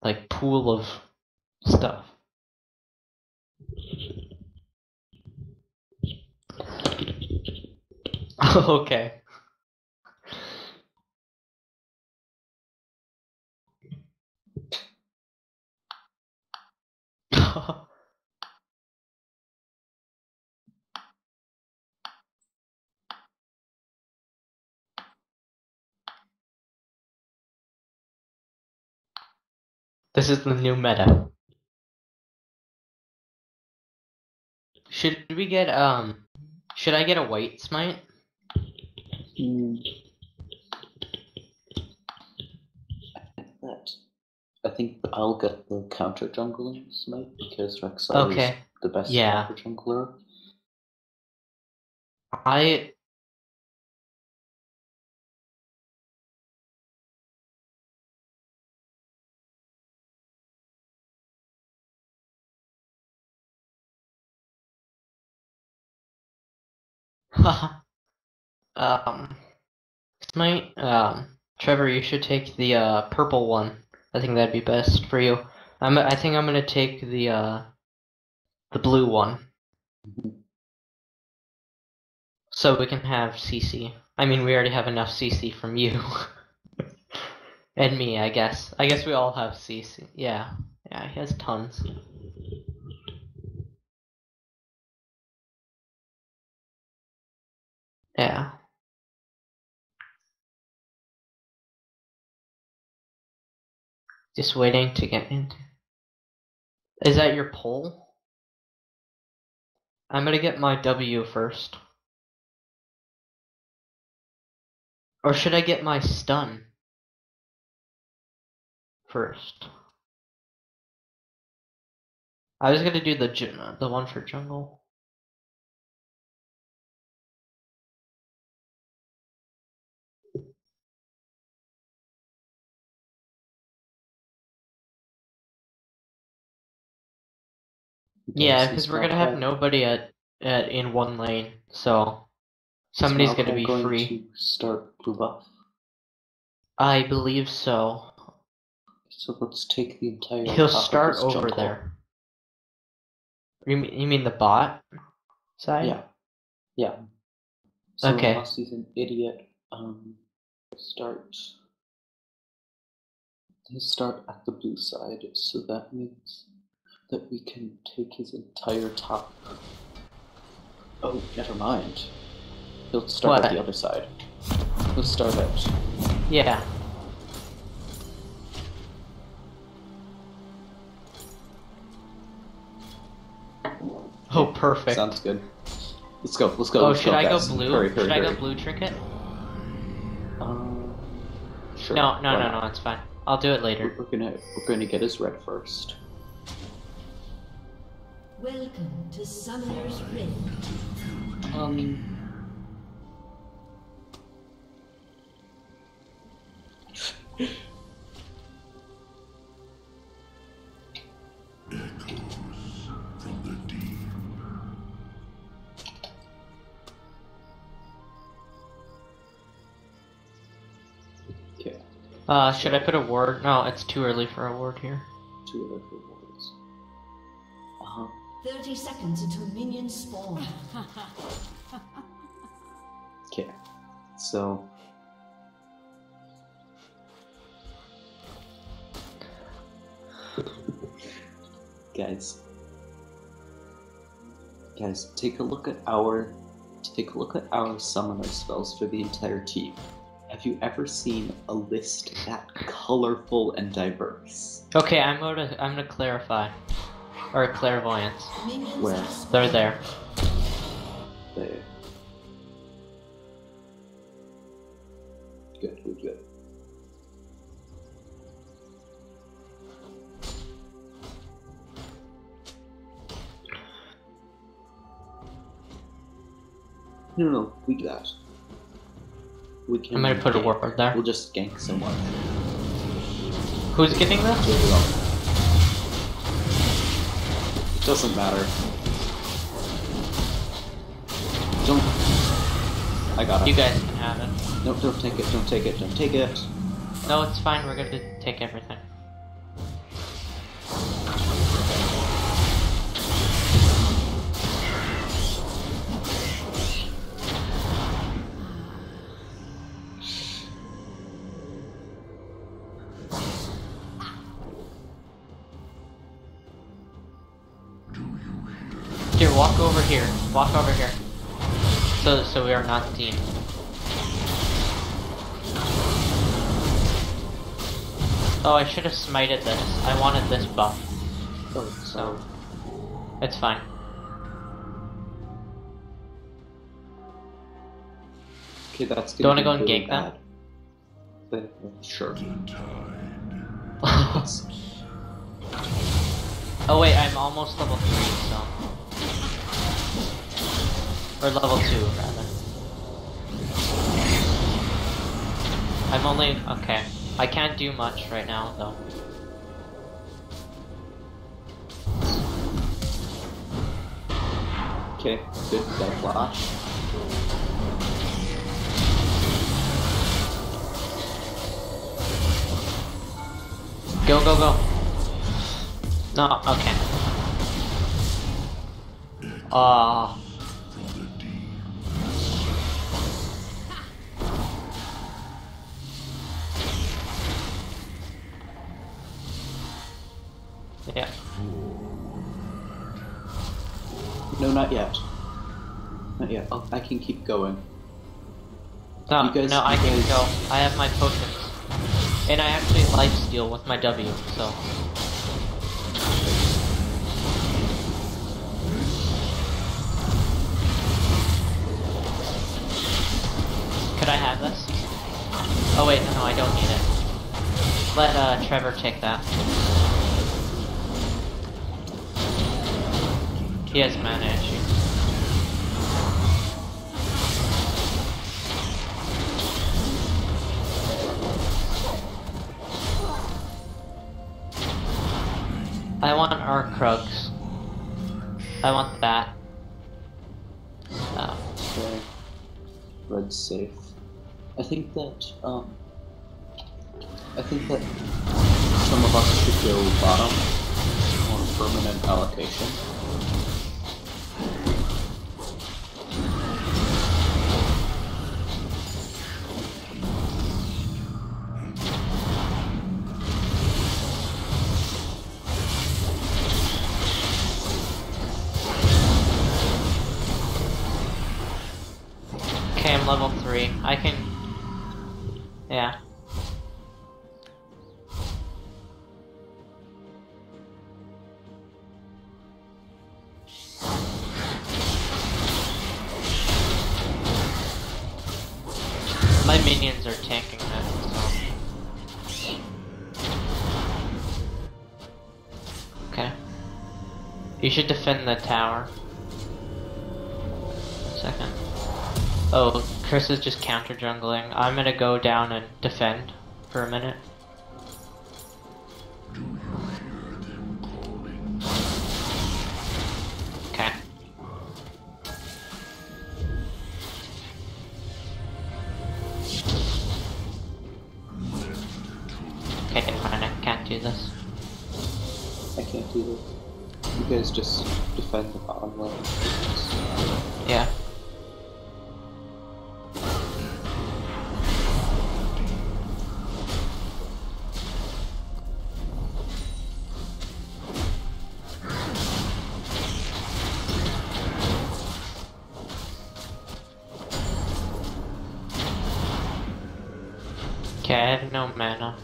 like pool of stuff. Okay. This is the new meta. Should we get should I get a white smite? I think I'll get the counter jungling smite because Rexar is the best counter jungler. Smite, Trevor, you should take the purple one. I think that'd be best for you. I think I'm gonna take the blue one. So we can have CC. I mean, we already have enough CC from you. And me, I guess. I guess we all have CC. Yeah. Yeah, he has tons. Yeah. Just waiting to get into. Is that your poll? I'm gonna get my W first. Or should I get my stun first? I was gonna do the one for jungle. Yeah, because we're gonna have nobody in one lane, so somebody's gonna be free. To start blue buff? I believe so. So let's take the entire. He'll start over there. You mean the bot side? Yeah. Yeah. So okay. Unless he's an idiot, he'll start at the blue side, so that means that we can take his entire top. Oh, never mind. He'll start at the other side. He'll start at. Yeah. Oh, perfect. Sounds good. Let's go. Let's go. Oh, let's should go, I guys. go blue? Hurry, should I hurry. go blue trinket? Sure. No, it's fine. I'll do it later. We're gonna get his red first. Welcome to Summoner's Rift. Should I put a ward? No, it's too early for a ward here. Too early for wards. 30 seconds until minions spawn. Okay, so. Guys, take a look at our summoner spells for the entire team. Have you ever seen a list that colorful and diverse? Okay, I'm gonna clarify. Or clairvoyance. Where? They're there. There. Good. No, we do that. We can. I'm gonna put a ward there. We'll just gank someone. Who's getting this? It doesn't matter. Don't. I got it. You guys can have it. Nope, don't take it. No, it's fine. We're gonna take everything. Here, walk over here. Walk over here. So we are not teamed. Oh, I should have smited this. I wanted this buff. Oh, So it's fine. Okay, that's Do you gonna wanna be go and really gank them? bad. Sure. Oh wait, I'm almost level 3, so... Or level 2, rather. I'm only... okay. I can't do much right now, though. Okay, good. Got a flash. Go, go, go. No, okay. Ah. Yeah. No, not yet. Not yet. I can keep going. No, You guys- no, I you can guys- go. I have my potions. And I actually lifesteal with my W, so... Could I have this? Oh wait, no, I don't need it. Let Trevor take that. He has mana issues. I want our Krugs. I want that. Okay. Red's safe. I think that some of us should go bottom on permanent allocation. Okay, I'm level 3. I can... yeah. My minions are tanking that, so... Okay. You should defend the tower. Second. Oh, Chris is just counter jungling. I'm gonna go down and defend for a minute. Okay. Okay, fine, I can't do this. I can't do this. You guys just defend the bottom lane. Yeah. Okay, I have no mana.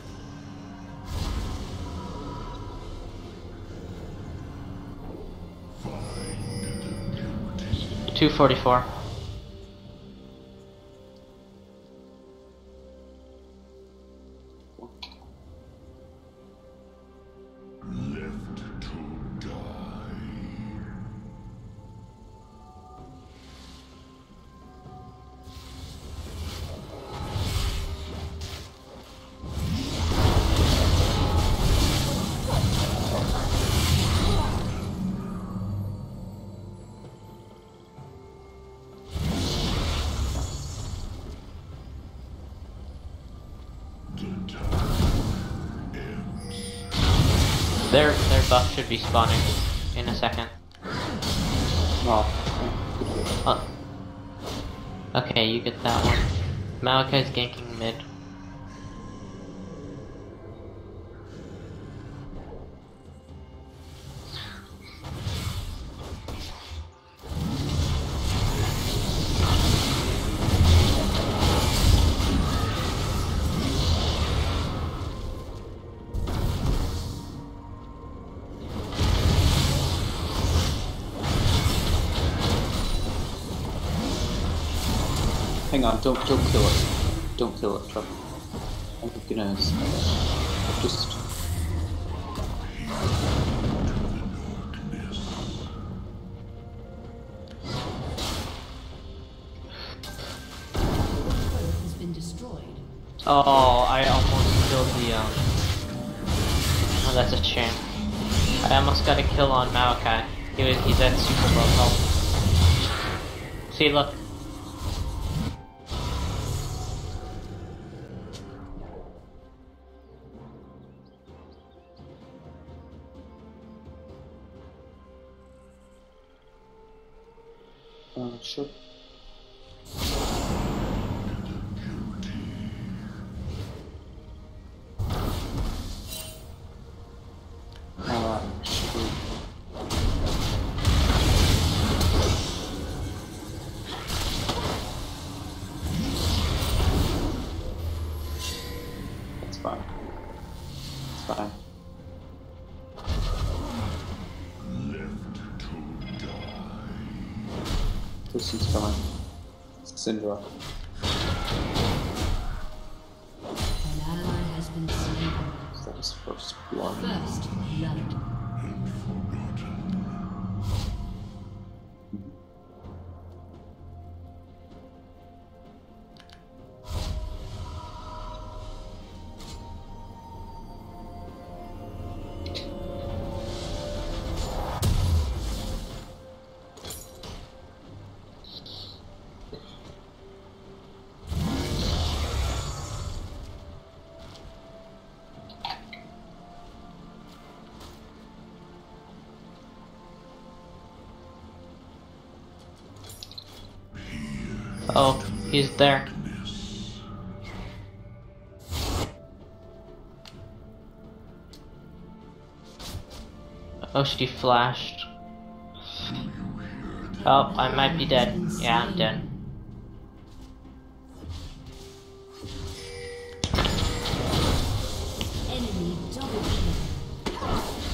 $244. Their buff should be spawning in a second. Oh. Oh. Okay, you get that one. Malachi's ganking mid. Hang on, don't kill it. Don't kill it, Trevor. I'm gonna just... has been destroyed. Oh, I almost killed the Oh, that's a shame. I almost got a kill on Maokai. He's at super low health. See, look. Sure. Sure. That's fine. It's fine. Person's coming. Syndra. An ally has been slain. Is that his first blood? First blood. Oh, he's there. Oh, she flashed. Oh, I might be dead. Yeah, I'm dead. Enemy double kill.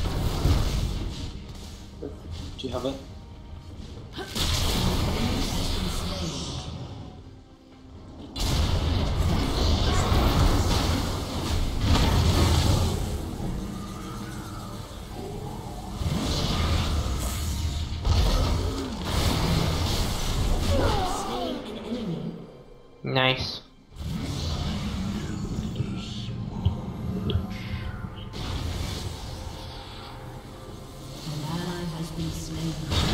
Do you have it? Nice. An ally has been slain.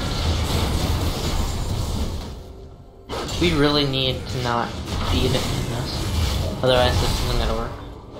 We really need to not feed in this. Otherwise this isn't gonna work.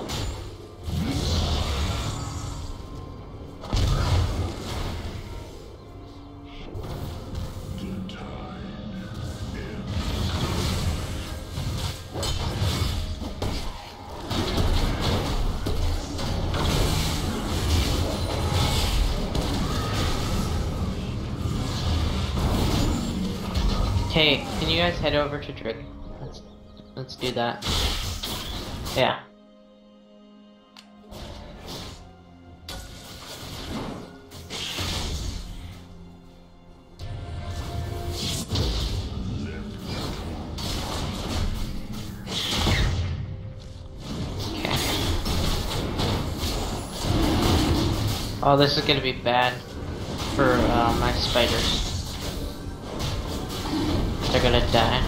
Hey, can you guys head over to Drake? Let's do that. Yeah. Okay. Oh, this is gonna be bad for my spiders. They're gonna die.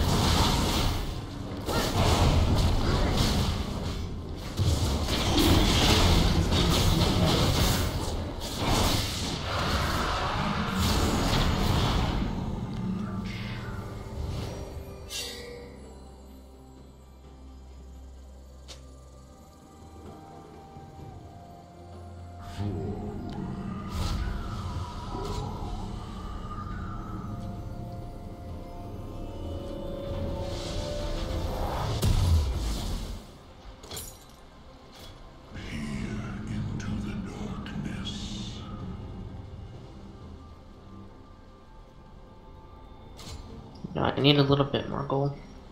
No, I need a little bit more gold.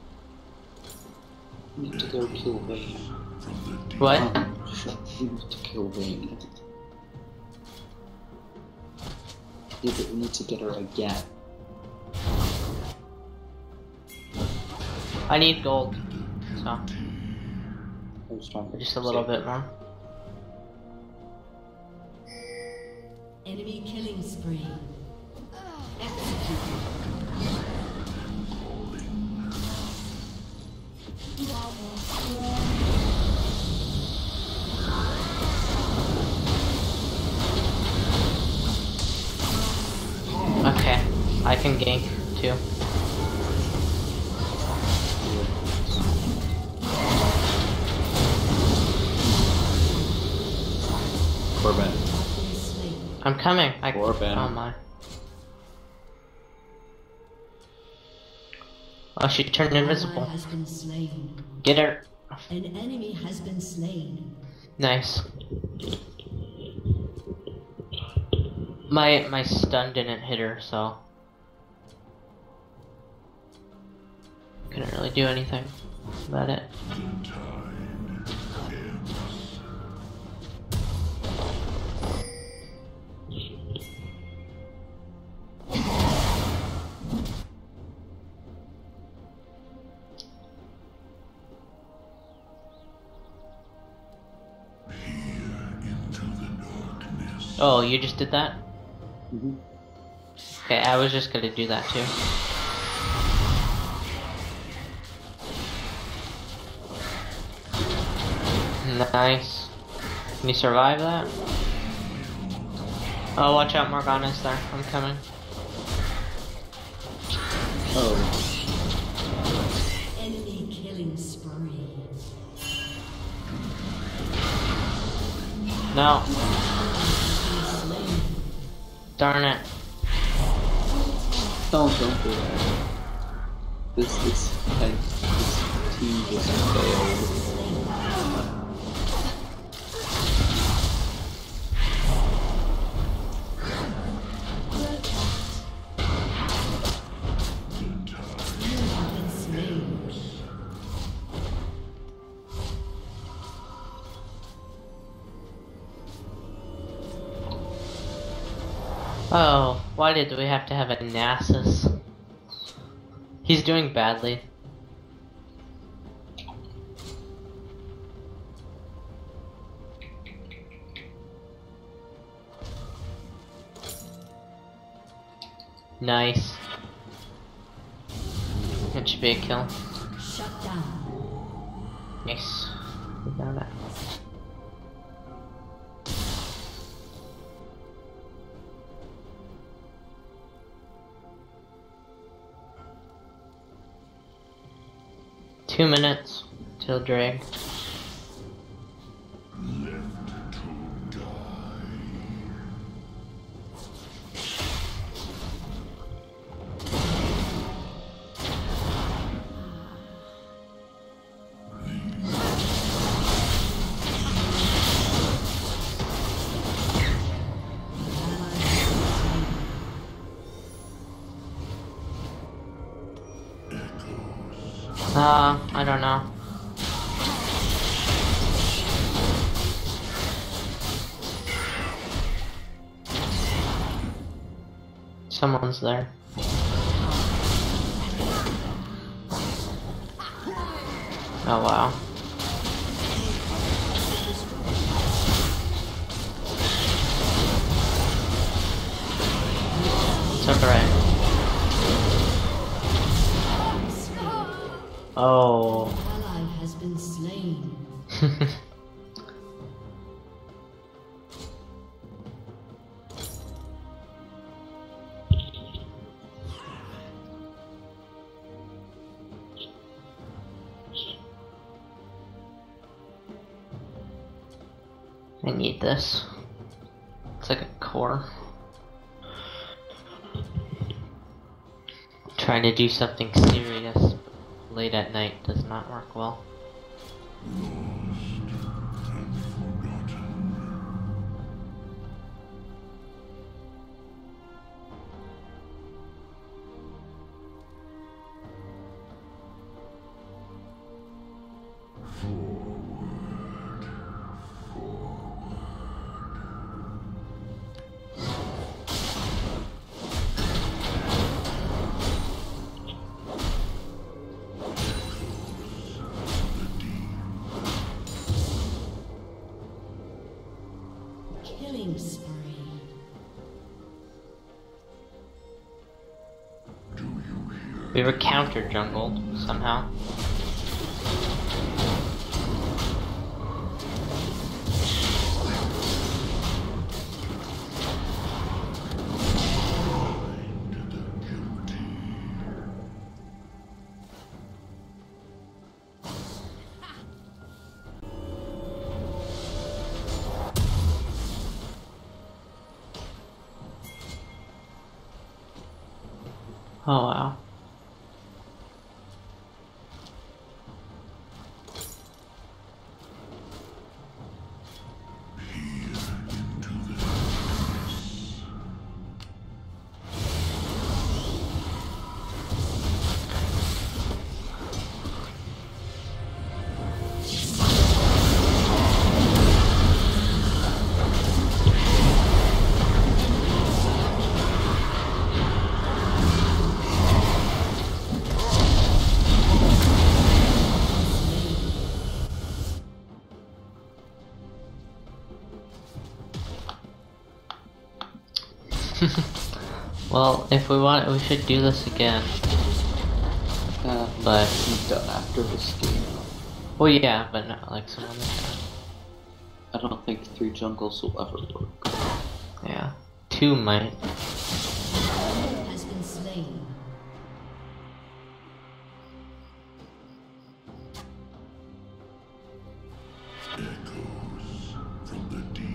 We need to go kill Vayne. What? We need to kill Vayne. Yeah, but we need to get her again. I need gold, so I was trying to just a little save bit it. more. Enemy killing spree. Executed. Okay, I can gank too. Corbin. I'm coming. Corbin. Oh my. Oh, she turned invisible. Ally has been slain. Get her. An enemy has been slain. Nice. My stun didn't hit her, so couldn't really do anything about it. Oh, you just did that? Mm-hmm. Okay, I was just gonna do that too. Nice. Can you survive that? Oh, watch out, Morgana's there. I'm coming. Oh, Enemy killing spree. No. Darn it. don't do that. This team just failed. Oh, why did we have to have a Nasus? He's doing badly. Nice. That should be a kill. Shut down. Nice. We got it. Two minutes till drag. I don't know. Someone's there. Oh wow. It's alright. Oh. Ally has been slain. I need this. It's like a core. Trying to do something serious late at night does not work well. We were counter jungled somehow. Oh wow. Well, if we want, we should do this again. But I'm done after this game. well, yeah, but not like some other time. I don't think 3 jungles will ever work. Yeah, 2 might. Has been slain. Echoes from the deep.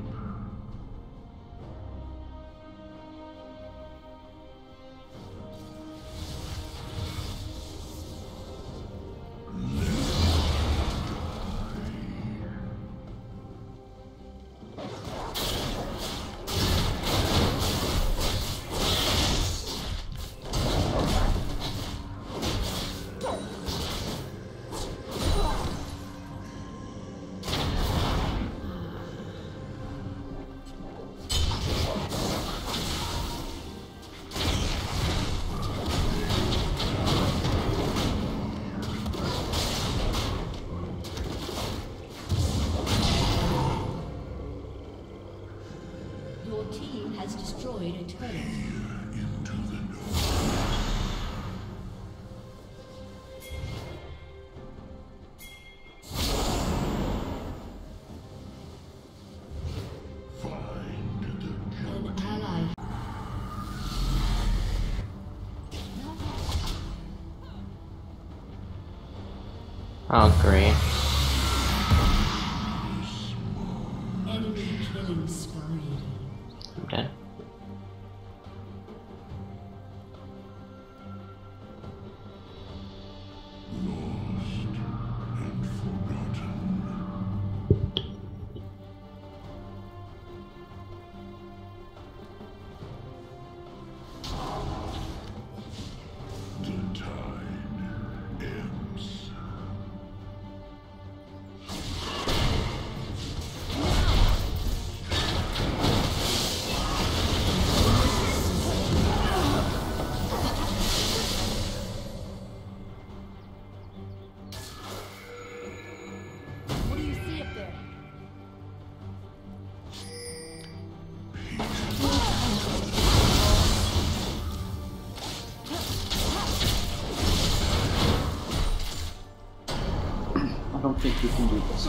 Your team has destroyed a turret. Into the north. Find the An ally. Oh great. Enemy killing spree. I'm dead. lost and forgotten. The tide ebbs. What do you see up there? I don't think you can do this.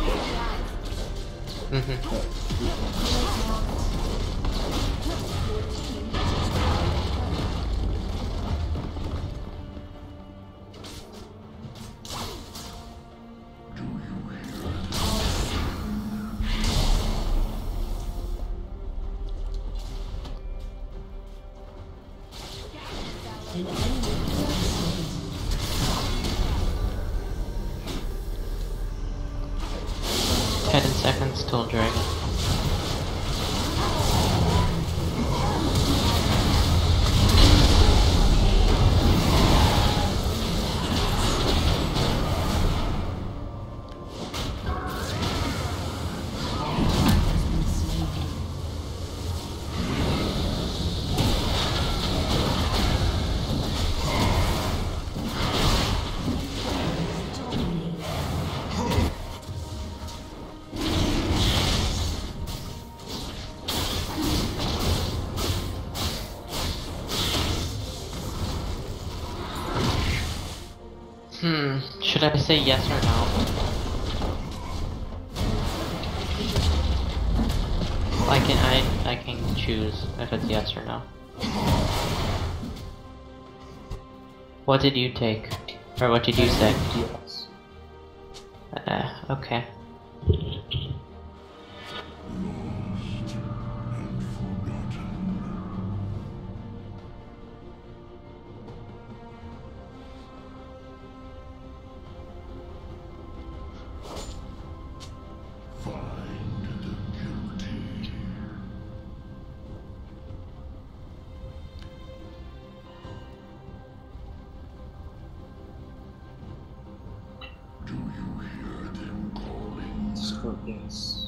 Do you hear? An enemy has been slain. 10 seconds till dragon. Should I say yes or no? I can choose if it's yes or no. What did you take? Or what did you say? Yes. Okay. Find the guilty. Do you hear them calling? So yes.